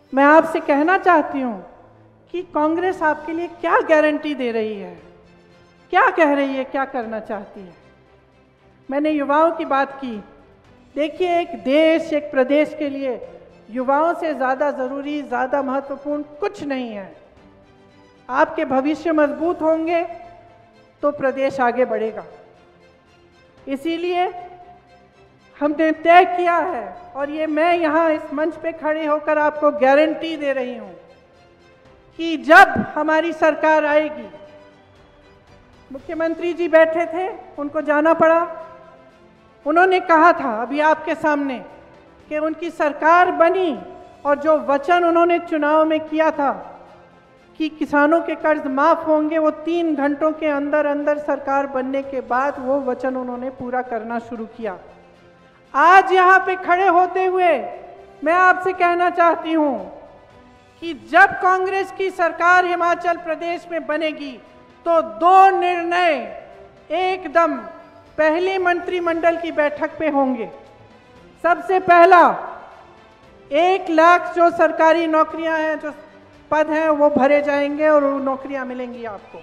मैं आपसे कहना चाहती हूँ कि कांग्रेस आपके लिए क्या गारंटी दे रही है, क्या कह रही है, क्या करना चाहती है। मैंने युवाओं की बात की। देखिए, एक देश, एक प्रदेश के लिए युवाओं से ज़्यादा ज़रूरी, ज़्यादा महत्वपूर्ण कुछ नहीं है। आपके भविष्य मजबूत होंगे तो प्रदेश आगे बढ़ेगा। इसीलिए हमने तय किया है, और ये मैं यहाँ इस मंच पे खड़े होकर आपको गारंटी दे रही हूँ कि जब हमारी सरकार आएगी, मुख्यमंत्री जी बैठे थे, उनको जाना पड़ा, उन्होंने कहा था अभी आपके सामने कि उनकी सरकार बनी और जो वचन उन्होंने चुनाव में किया था कि किसानों के कर्ज माफ होंगे, वो 3 घंटों के अंदर अंदर सरकार बनने के बाद वो वचन उन्होंने पूरा करना शुरू किया। आज यहाँ पे खड़े होते हुए मैं आपसे कहना चाहती हूँ कि जब कांग्रेस की सरकार हिमाचल प्रदेश में बनेगी तो 2 निर्णय एकदम पहली मंत्रिमंडल की बैठक पे होंगे। सबसे पहला, 1 लाख जो सरकारी नौकरियां हैं, जो पद हैं, वो भरे जाएंगे और वो नौकरियां मिलेंगी आपको।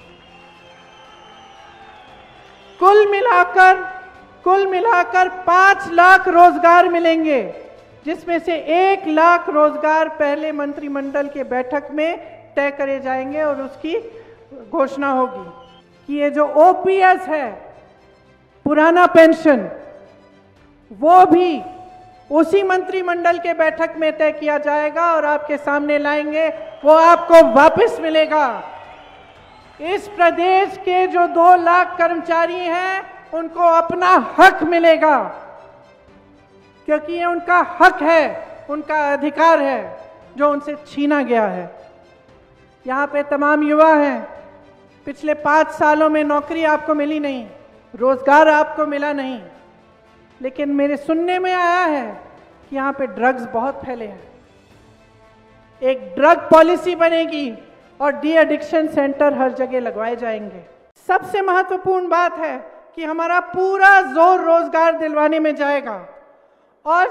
कुल मिलाकर 5 लाख रोजगार मिलेंगे, जिसमें से 1 लाख रोजगार पहले मंत्रिमंडल के बैठक में तय करे जाएंगे और उसकी घोषणा होगी कि ये जो ओपीएस है, पुराना पेंशन, वो भी उसी मंत्रिमंडल के बैठक में तय किया जाएगा और आपके सामने लाएंगे, वो आपको वापस मिलेगा। इस प्रदेश के जो 2 लाख कर्मचारी हैं, उनको अपना हक मिलेगा, क्योंकि ये उनका हक है, उनका अधिकार है जो उनसे छीना गया है। यहाँ पे तमाम युवा हैं, पिछले 5 सालों में नौकरी आपको मिली नहीं, रोजगार आपको मिला नहीं, लेकिन मेरे सुनने में आया है कि यहाँ पे ड्रग्स बहुत फैले हैं। एक ड्रग पॉलिसी बनेगी और डी एडिक्शन सेंटर हर जगह लगवाए जाएंगे। सबसे महत्वपूर्ण बात है कि हमारा पूरा जोर रोजगार दिलवाने में जाएगा और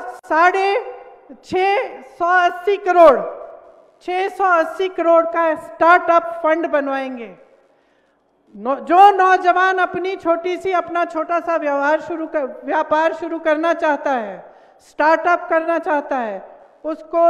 680 करोड़ का स्टार्टअप फंड बनवाएंगे। जो नौजवान अपना छोटा सा व्यापार शुरू करना चाहता है, स्टार्टअप करना चाहता है, उसको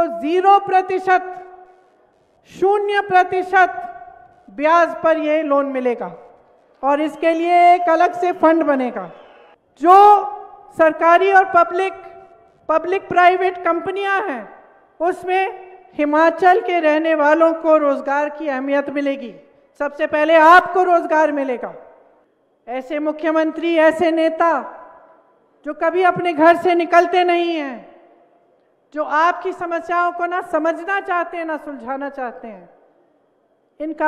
0% ब्याज पर यह लोन मिलेगा और इसके लिए एक अलग से फंड बनेगा। जो सरकारी और पब्लिक प्राइवेट कंपनियां हैं, उसमें हिमाचल के रहने वालों को रोजगार की अहमियत मिलेगी। सबसे पहले आपको रोजगार मिलेगा। ऐसे मुख्यमंत्री, ऐसे नेता जो कभी अपने घर से निकलते नहीं हैं, जो आपकी समस्याओं को ना समझना चाहते हैं, ना सुलझाना चाहते हैं, इनका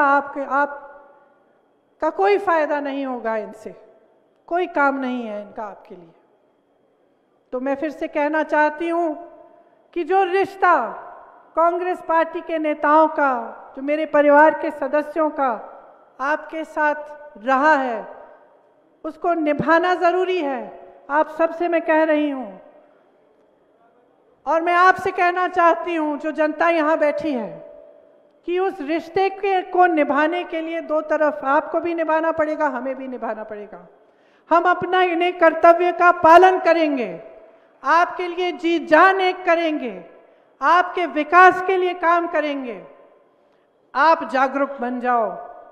आपका कोई फायदा नहीं होगा, इनसे कोई काम नहीं है इनका आपके लिए। तो मैं फिर से कहना चाहती हूं कि जो रिश्ता कांग्रेस पार्टी के नेताओं का, जो मेरे परिवार के सदस्यों का आपके साथ रहा है, उसको निभाना जरूरी है। आप सबसे मैं कह रही हूं, और मैं आपसे कहना चाहती हूं, जो जनता यहां बैठी है, कि उस रिश्ते को निभाने के लिए 2 तरफ आपको भी निभाना पड़ेगा, हमें भी निभाना पड़ेगा। हम अपना इन्हें कर्तव्य का पालन करेंगे, आपके लिए जी जान एक करेंगे, आपके विकास के लिए काम करेंगे। आप जागरूक बन जाओ,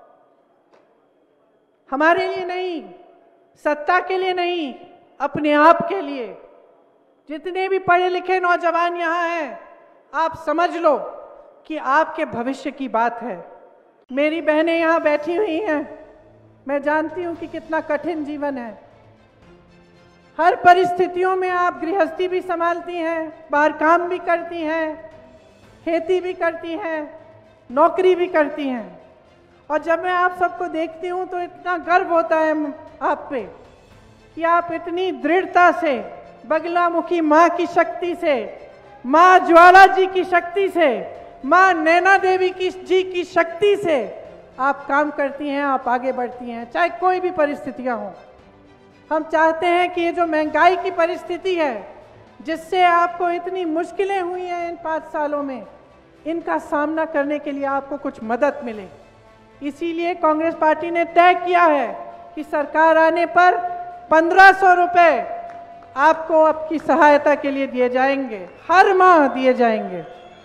हमारे लिए नहीं, सत्ता के लिए नहीं, अपने आप के लिए। जितने भी पढ़े लिखे नौजवान यहाँ हैं, आप समझ लो कि आपके भविष्य की बात है। मेरी बहनें यहाँ बैठी हुई हैं, मैं जानती हूँ कि कितना कठिन जीवन है। हर परिस्थितियों में आप गृहस्थी भी संभालती हैं, बाहर काम भी करती हैं, खेती भी करती हैं, नौकरी भी करती हैं, और जब मैं आप सबको देखती हूँ तो इतना गर्व होता है आप पे कि आप इतनी दृढ़ता से, बगलामुखी माँ की शक्ति से, माँ ज्वाला जी की शक्ति से, माँ नैना देवी जी की शक्ति से आप काम करती हैं, आप आगे बढ़ती हैं, चाहे कोई भी परिस्थितियाँ हों। हम चाहते हैं कि ये जो महंगाई की परिस्थिति है, जिससे आपको इतनी मुश्किलें हुई हैं इन 5 सालों में, इनका सामना करने के लिए आपको कुछ मदद मिले। इसीलिए कांग्रेस पार्टी ने तय किया है कि सरकार आने पर 1500 रुपए आपको आपकी सहायता के लिए दिए जाएंगे, हर माह दिए जाएंगे।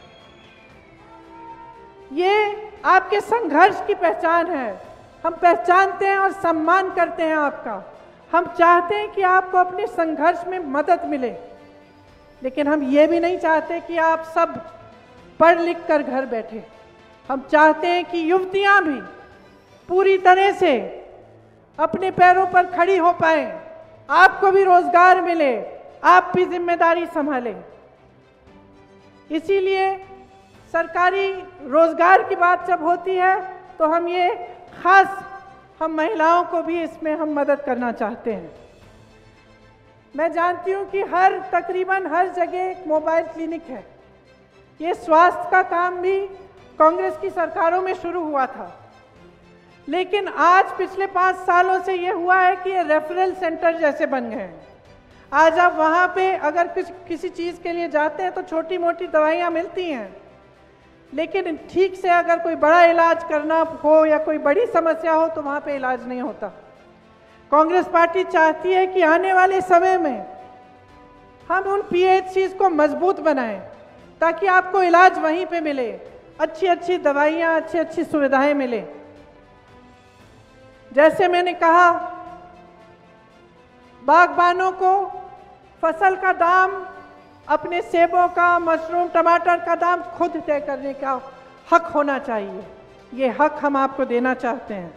ये आपके संघर्ष की पहचान है। हम पहचानते हैं और सम्मान करते हैं आपका। हम चाहते हैं कि आपको अपने संघर्ष में मदद मिले, लेकिन हम ये भी नहीं चाहते कि आप सब पढ़ लिख कर घर बैठे। हम चाहते हैं कि युवतियां भी पूरी तरह से अपने पैरों पर खड़ी हो पाए, आपको भी रोजगार मिले, आप भी जिम्मेदारी संभालें। इसीलिए सरकारी रोजगार की बात जब होती है तो हम ये खास हम महिलाओं को भी इसमें हम मदद करना चाहते हैं। मैं जानती हूँ कि तकरीबन हर जगह एक मोबाइल क्लिनिक है। ये स्वास्थ्य का काम भी कांग्रेस की सरकारों में शुरू हुआ था, लेकिन आज पिछले 5 सालों से ये हुआ है कि ये रेफरल सेंटर जैसे बन गए हैं। आज आप वहाँ पे अगर किसी चीज़ के लिए जाते हैं तो छोटी मोटी दवाइयाँ मिलती हैं, लेकिन ठीक से अगर कोई बड़ा इलाज करना हो या कोई बड़ी समस्या हो तो वहाँ पे इलाज नहीं होता। कांग्रेस पार्टी चाहती है कि आने वाले समय में हम उन PHCs को मजबूत बनाएं ताकि आपको इलाज वहीं पे मिले, अच्छी अच्छी दवाइयाँ, अच्छी अच्छी सुविधाएं मिले। जैसे मैंने कहा, बागबानों को फसल का दाम, अपने सेबों का, मशरूम, टमाटर का दाम खुद तय करने का हक होना चाहिए। ये हक हम आपको देना चाहते हैं।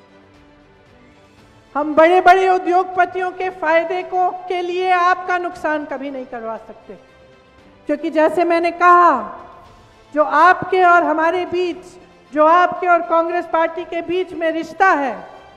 हम बड़े बड़े उद्योगपतियों के फायदे के लिए आपका नुकसान कभी नहीं करवा सकते, क्योंकि जैसे मैंने कहा, जो आपके और हमारे बीच, जो आपके और कांग्रेस पार्टी के बीच में रिश्ता है,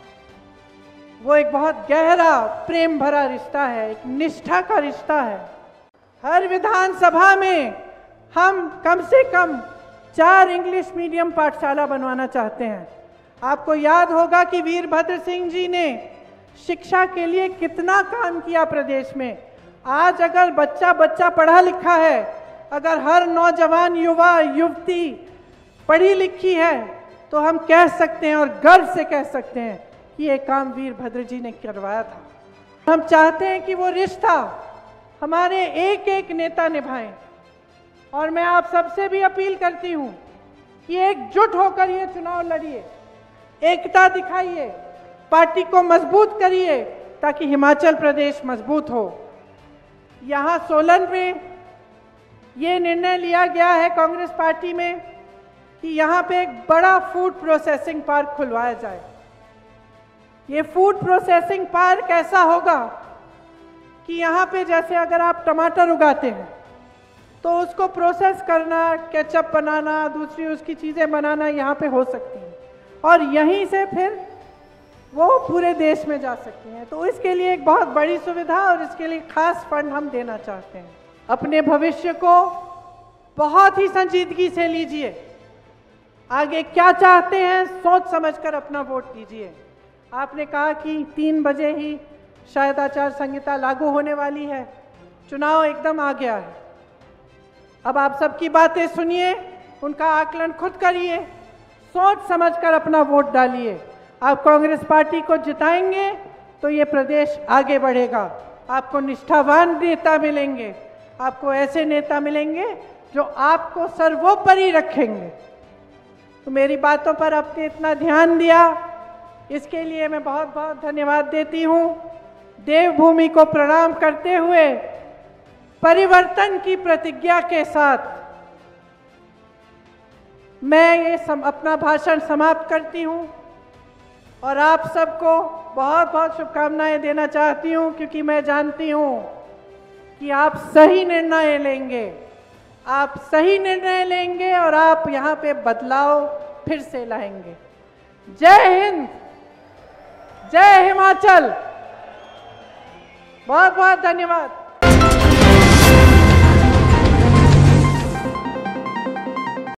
वो एक बहुत गहरा प्रेम भरा रिश्ता है, एक निष्ठा का रिश्ता है। हर विधानसभा में हम कम से कम 4 इंग्लिश मीडियम पाठशाला बनवाना चाहते हैं। आपको याद होगा कि वीरभद्र सिंह जी ने शिक्षा के लिए कितना काम किया प्रदेश में। आज अगर बच्चा पढ़ा लिखा है, अगर हर नौजवान युवा युवती पढ़ी लिखी है, तो हम कह सकते हैं और गर्व से कह सकते हैं कि ये काम वीरभद्र जी ने करवाया था। हम चाहते हैं कि वो रिश्ता हमारे एक एक नेता निभाएं, और मैं आप सबसे भी अपील करती हूं कि एकजुट होकर ये चुनाव लड़िए, एकता दिखाइए, पार्टी को मजबूत करिए ताकि हिमाचल प्रदेश मजबूत हो। यहाँ सोलन में ये निर्णय लिया गया है कांग्रेस पार्टी में कि यहाँ पे एक बड़ा फूड प्रोसेसिंग पार्क खुलवाया जाए। ये फूड प्रोसेसिंग पार्क ऐसा होगा कि यहाँ पे जैसे अगर आप टमाटर उगाते हैं तो उसको प्रोसेस करना, केचप बनाना, दूसरी उसकी चीज़ें बनाना यहाँ पे हो सकती हैं, और यहीं से फिर वो पूरे देश में जा सकती हैं। तो इसके लिए एक बहुत बड़ी सुविधा और इसके लिए खास फंड हम देना चाहते हैं। अपने भविष्य को बहुत ही संजीदगी से लीजिए, आगे क्या चाहते हैं सोच समझकर अपना वोट दीजिए। आपने कहा कि 3 बजे ही शायद आचार संहिता लागू होने वाली है, चुनाव एकदम आ गया है। अब आप सबकी बातें सुनिए, उनका आकलन खुद करिए, सोच समझकर अपना वोट डालिए। आप कांग्रेस पार्टी को जिताएंगे तो ये प्रदेश आगे बढ़ेगा। आपको निष्ठावान नेता मिलेंगे, आपको ऐसे नेता मिलेंगे जो आपको सर्वोपरि रखेंगे। तो मेरी बातों पर आपने इतना ध्यान दिया, इसके लिए मैं बहुत बहुत धन्यवाद देती हूँ। देवभूमि को प्रणाम करते हुए परिवर्तन की प्रतिज्ञा के साथ मैं ये अपना भाषण समाप्त करती हूँ, और आप सबको बहुत बहुत शुभकामनाएं देना चाहती हूँ, क्योंकि मैं जानती हूँ कि आप सही निर्णय लेंगे, आप सही निर्णय लेंगे और आप यहाँ पे बदलाव फिर से लाएंगे। जय हिंद, जय हिमाचल, बहुत बहुत धन्यवाद।